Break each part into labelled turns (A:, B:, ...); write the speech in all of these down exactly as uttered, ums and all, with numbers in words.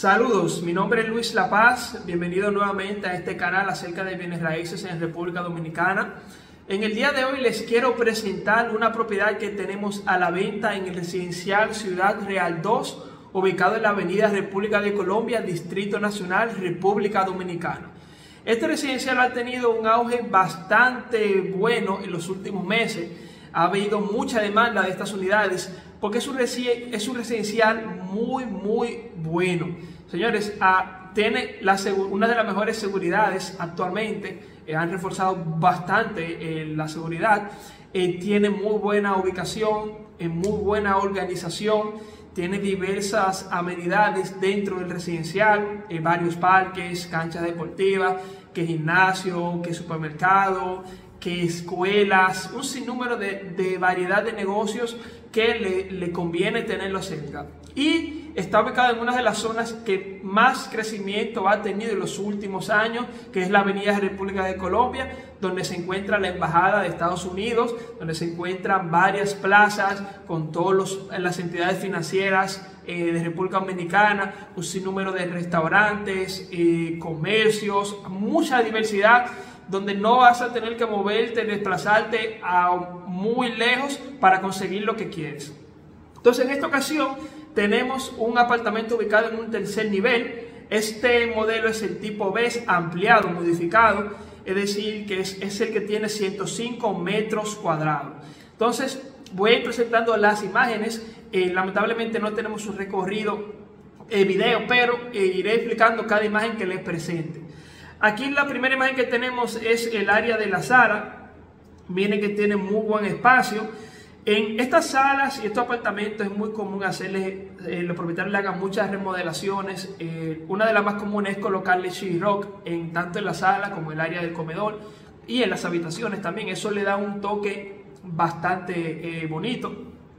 A: Saludos, mi nombre es Luis La Paz, bienvenido nuevamente a este canal acerca de bienes raíces en República Dominicana. En el día de hoy les quiero presentar una propiedad que tenemos a la venta en el residencial Ciudad Real dos, ubicado en la avenida República de Colombia, Distrito Nacional, República Dominicana. Este residencial ha tenido un auge bastante bueno en los últimos meses. Ha habido mucha demanda de estas unidades porque es un, es un residencial muy, muy bueno. Señores, ah, tiene la, una de las mejores seguridades actualmente. Eh, han reforzado bastante eh, la seguridad. Eh, tiene muy buena ubicación, eh, muy buena organización. Tiene diversas amenidades dentro del residencial, eh, varios parques, canchas deportivas, que gimnasio, que supermercado, que escuelas, un sinnúmero de, de variedad de negocios que le, le conviene tenerlo cerca. Y está ubicado en una de las zonas que más crecimiento ha tenido en los últimos años, que es la avenida República de Colombia, donde se encuentra la Embajada de Estados Unidos, donde se encuentran varias plazas con todas las entidades financieras eh, de República Dominicana, un sinnúmero de restaurantes, eh, comercios, mucha diversidad, donde no vas a tener que moverte, desplazarte a muy lejos para conseguir lo que quieres. Entonces, en esta ocasión tenemos un apartamento ubicado en un tercer nivel. Este modelo es el tipo B, ampliado, modificado, es decir, que es, es el que tiene ciento cinco metros cuadrados. Entonces, voy a ir presentando las imágenes. Eh, lamentablemente no tenemos un recorrido eh, video, pero eh, iré explicando cada imagen que les presente. Aquí la primera imagen que tenemos es el área de la sala. Miren que tiene muy buen espacio. En estas salas y estos apartamentos es muy común hacerle, eh, los propietarios le hagan muchas remodelaciones. Eh, una de las más comunes es colocarle sheetrock en tanto en la sala como en el área del comedor y en las habitaciones también. Eso le da un toque bastante eh, bonito.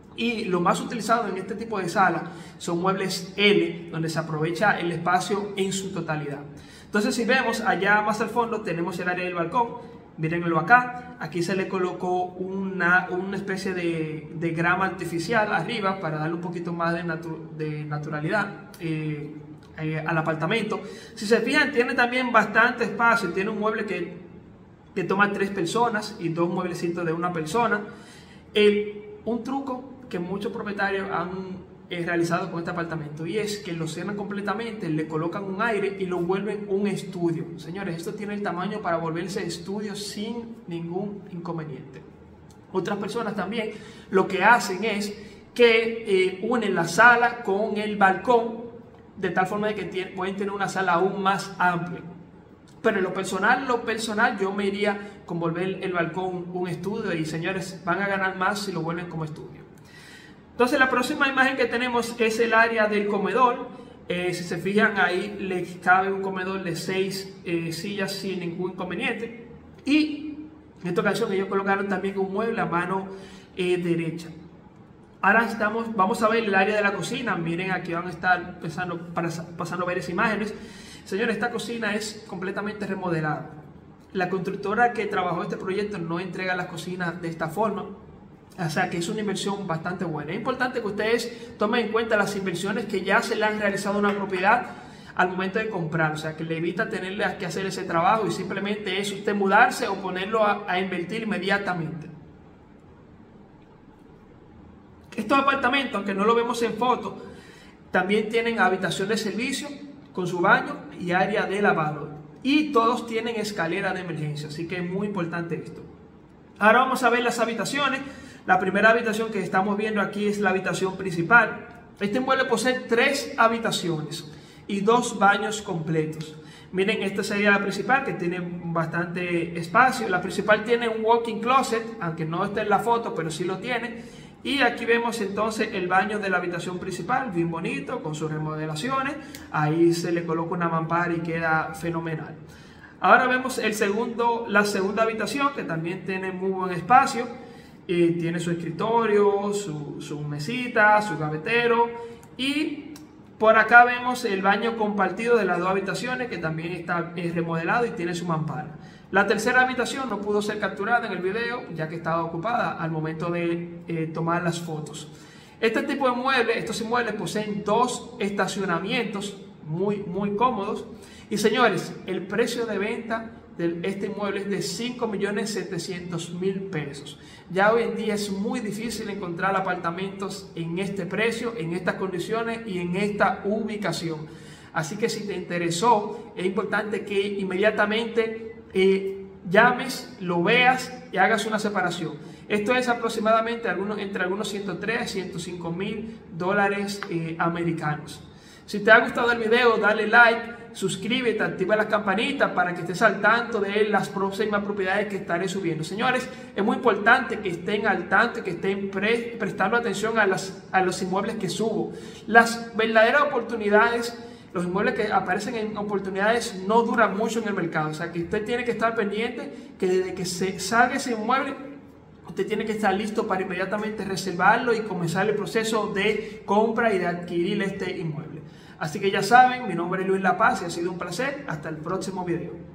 A: Y lo más utilizado en este tipo de salas son muebles L, donde se aprovecha el espacio en su totalidad. Entonces, si vemos allá más al fondo, tenemos el área del balcón. Mírenlo acá, aquí se le colocó una, una especie de, de grama artificial arriba para darle un poquito más de, natu de naturalidad eh, eh, al apartamento. Si se fijan, tiene también bastante espacio, tiene un mueble que, que toma tres personas y dos mueblecitos de una persona. El, un truco que muchos propietarios han eh, realizado con este apartamento, y es que lo cierran completamente, le colocan un aire y lo vuelven un estudio. Señores, esto tiene el tamaño para volverse estudio sin ningún inconveniente. Otras personas también lo que hacen es que eh, unen la sala con el balcón de tal forma de que tiene, pueden tener una sala aún más amplia. Pero en lo personal, lo personal yo me iría con volver el balcón un estudio, y señores, van a ganar más si lo vuelven como estudio. Entonces, la próxima imagen que tenemos es el área del comedor. Eh, si se fijan, ahí le cabe un comedor de seis eh, sillas sin ningún inconveniente. Y en esta ocasión ellos colocaron también un mueble a mano eh, derecha. Ahora estamos, vamos a ver el área de la cocina. Miren, aquí van a estar pasando, pasando varias imágenes. Señores, esta cocina es completamente remodelada. La constructora que trabajó este proyecto no entrega las cocinas de esta forma. O sea que es una inversión bastante buena. Es importante que ustedes tomen en cuenta las inversiones que ya se le han realizado a una propiedad al momento de comprar. O sea que le evita tenerle que hacer ese trabajo y simplemente es usted mudarse o ponerlo a, a invertir inmediatamente. Estos apartamentos, aunque no lo vemos en foto, también tienen habitación de servicio con su baño y área de lavado. Y todos tienen escalera de emergencia. Así que es muy importante esto. Ahora vamos a ver las habitaciones. La primera habitación que estamos viendo aquí es la habitación principal. Este inmueble posee tres habitaciones y dos baños completos. Miren, esta sería la principal, que tiene bastante espacio. La principal tiene un walk-in closet, aunque no esté en la foto, pero sí lo tiene. Y aquí vemos entonces el baño de la habitación principal, bien bonito, con sus remodelaciones. Ahí se le coloca una mampara y queda fenomenal. Ahora vemos el segundo, la segunda habitación, que también tiene muy buen espacio. Y tiene su escritorio, su, su mesita, su gavetero. Y por acá vemos el baño compartido de las dos habitaciones, que también está eh, remodelado y tiene su mampara. La tercera habitación no pudo ser capturada en el video, ya que estaba ocupada al momento de eh, tomar las fotos. Este tipo de muebles, estos inmuebles poseen dos estacionamientos muy, muy cómodos. Y señores, el precio de venta de este inmueble es de cinco millones setecientos mil pesos. Ya hoy en día es muy difícil encontrar apartamentos en este precio, en estas condiciones y en esta ubicación. Así que si te interesó, es importante que inmediatamente eh, llames, lo veas y hagas una separación. Esto es aproximadamente algunos, entre algunos ciento tres y ciento cinco mil dólares eh, americanos. Si te ha gustado el video, dale like, suscríbete, activa la campanita para que estés al tanto de las próximas propiedades que estaré subiendo. Señores, es muy importante que estén al tanto y que estén pre prestando atención a, las, a los inmuebles que subo. Las verdaderas oportunidades, los inmuebles que aparecen en oportunidades no duran mucho en el mercado. O sea, que usted tiene que estar pendiente que desde que se salga ese inmueble, usted tiene que estar listo para inmediatamente reservarlo y comenzar el proceso de compra y de adquirir este inmueble. Así que ya saben, mi nombre es Luis La Paz y ha sido un placer. Hasta el próximo video.